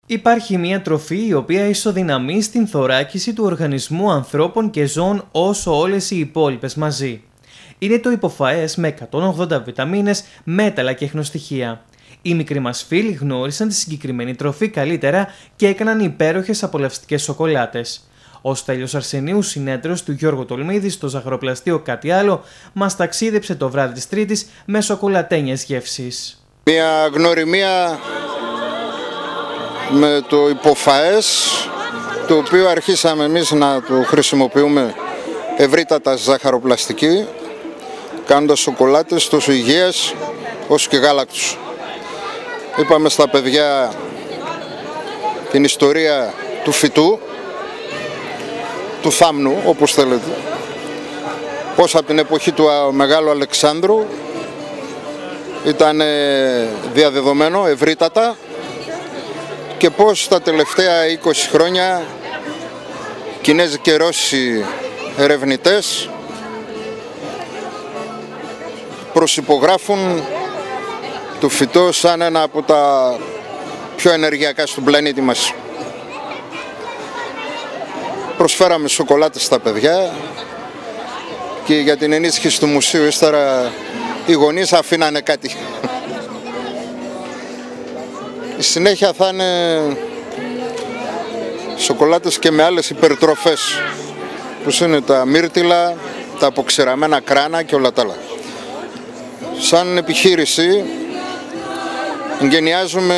Υπάρχει μια τροφή η οποία ισοδυναμεί στην θωράκιση του οργανισμού ανθρώπων και ζώων όσο όλες οι υπόλοιπες μαζί. Είναι το υποφαές με 180 βιταμίνες, μέταλλα και αιχνοστοιχεία. Οι μικροί μας φίλοι γνώρισαν τη συγκεκριμένη τροφή καλύτερα και έκαναν υπέροχες απολαυστικές σοκολάτες. Ο Στέλιος Αρσενίου, συνέτερος του Γιώργου Τολμίδη στο ζαχαροπλαστείο Κάτι Άλλο, μας ταξίδεψε το βράδυ της Τρίτης με σοκολατένιες γεύσεις. Μια γνωριμία με το υποφαές, το οποίο αρχίσαμε εμείς να το χρησιμοποιούμε ευρύτατα ζαχαροπλαστική, κάνοντας σοκολάτες τόσο υγιές όσο και γάλακτος. Είπαμε στα παιδιά την ιστορία του φυτού, του θάμνου όπως θέλετε, πώς από την εποχή του Μεγάλου Αλεξάνδρου ήταν διαδεδομένο ευρύτατα και πώς τα τελευταία 20 χρόνια Κινέζοι και Ρώσοι ερευνητές προσυπογράφουν το φυτό σαν ένα από τα πιο ενεργειακά στον πλανήτη μας. Προσφέραμε σοκολάτες στα παιδιά και για την ενίσχυση του μουσείου ύστερα οι γονείς αφήνανε κάτι. Η συνέχεια θα είναι σοκολάτες και με άλλες υπερτροφές, που είναι τα μύρτιλα, τα αποξηραμένα κράνα και όλα τα άλλα. Σαν επιχείρηση εγκαινιάζουμε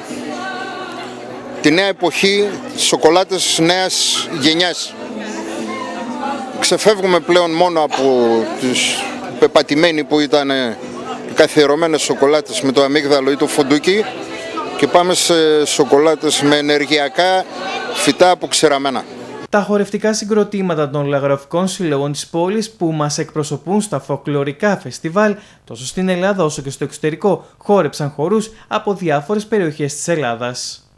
τη νέα εποχή σοκολάτες νέας γενιάς. Ξεφεύγουμε πλέον μόνο από τις πεπατημένοι που ήταν οι καθιερωμένες σοκολάτες με το αμύγδαλο ή το φουντούκι και πάμε σε σοκολάτες με ενεργειακά φυτά αποξηραμένα. Τα χορευτικά συγκροτήματα των λαγραφικών συλλογών της πόλης που μας εκπροσωπούν στα φολκλωρικά φεστιβάλ τόσο στην Ελλάδα όσο και στο εξωτερικό χόρεψαν χορούς από διάφορες περιοχές της Ελλάδας.